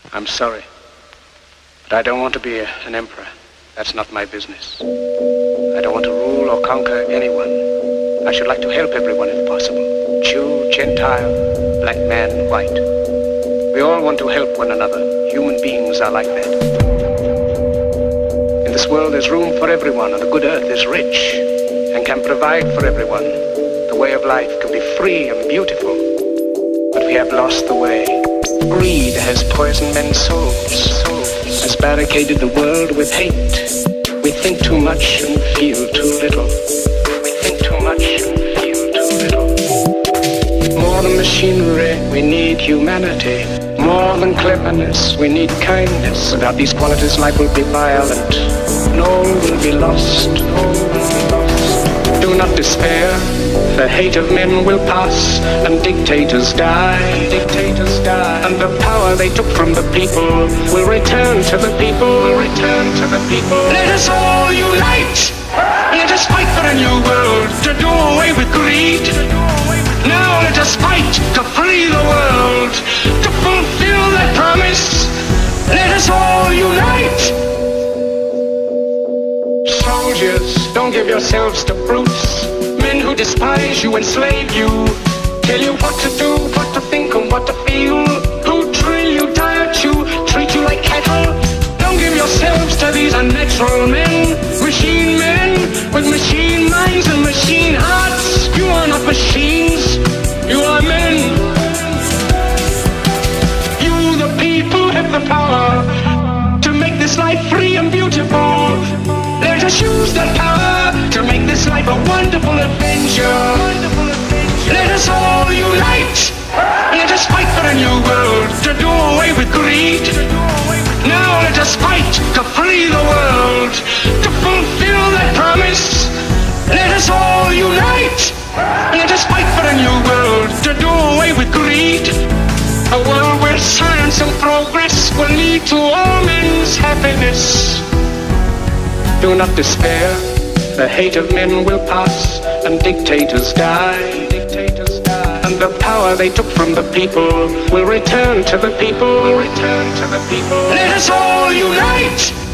I'm sorry, but I don't want to be an emperor. That's not my business. I don't want to rule or conquer anyone. I should like to help everyone if possible. Jew, Gentile, black man, white. We all want to help one another. Human beings are like that. In this world there's room for everyone, and the good earth is rich and can provide for everyone. The way of life can be free and beautiful, but we have lost the way. Greed has poisoned men's souls, has barricaded the world with hate. We think too much and feel too little. We think too much and feel too little. More than machinery, we need humanity. More than cleverness, we need kindness. Without these qualities, life will be violent. And all will be lost. All will be lost. Do not despair. The hate of men will pass, and dictators die. Dictators die. And the power they took from the people will return to the people. Will return to the people. Let us all unite. Let us fight for a new world, to do away with greed. Now let us fight to free the world, to fulfill that promise. Let us all unite. Soldiers, don't give yourselves to brutes. Men who despise you, enslave you, tell you what to do, what to think, and what to feel. Who drill you, diet you, treat you like cattle. Don't give yourselves to these unnatural men with machine minds and machine hearts. You are not machines, you are men. You, the people, have the power to make this life free and beautiful. Let us use that power to make this life a wonderful adventure. Let us all unite. Let us fight for a new world, to do away with greed. Now let us fight to free the world, to fulfill that promise. Let us all unite. Let us fight for a new world, to do away with greed. A world where science and progress will lead to all men's happiness. Do not despair. The hate of men will pass, and dictators die. Dictators die. And the power they took from the people will return to the people. Will return to the people. Let us all unite.